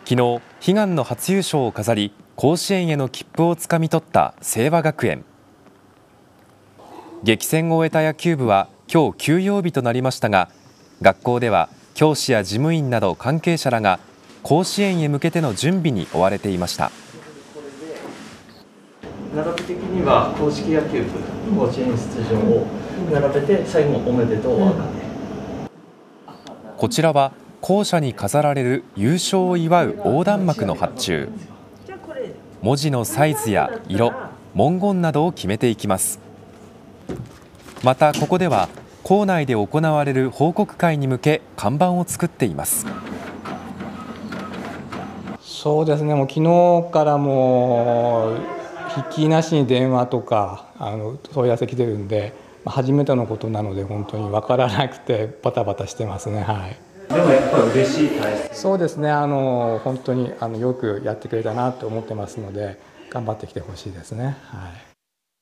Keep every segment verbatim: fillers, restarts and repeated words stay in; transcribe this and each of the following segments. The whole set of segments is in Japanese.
昨日、悲願の初優勝を飾り、甲子園への切符をつかみ取った清和学園。激戦を終えた野球部は今日休養日となりましたが、学校では教師や事務員など関係者らが甲子園へ向けての準備に追われていました。 並び的には硬式野球部甲子園出場を並べて最後おめでとうを赤で、 こちらは校舎に飾られる優勝を祝う横断幕の発注。文字のサイズや色、文言などを決めていきます。またここでは校内で行われる報告会に向け看板を作っています。 そうですね、もう昨日からもうひっきなしに電話とかあの問い合わせ来てるんで、初めてのことなので本当に分からなくてバタバタしてますね。はい。 でもやっぱり嬉しい体験。 そうですね、あの本当にあのよくやってくれたなと思ってますので、頑張ってきてほしいですね。はい。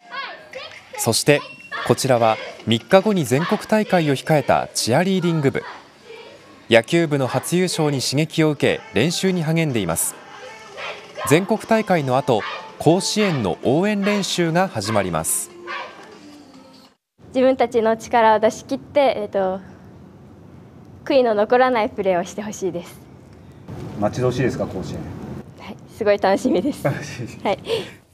そしてこちらはみっかごに全国大会を控えたチアリーディング部。野球部の初優勝に刺激を受け練習に励んでいます。全国大会の後、甲子園の応援練習が始まります。 自分たちの力を出し切って、えーと、悔いの残らないプレーをしてほしいです。 待ち遠しいですか、甲子園。 はい、すごい楽しみです。はい。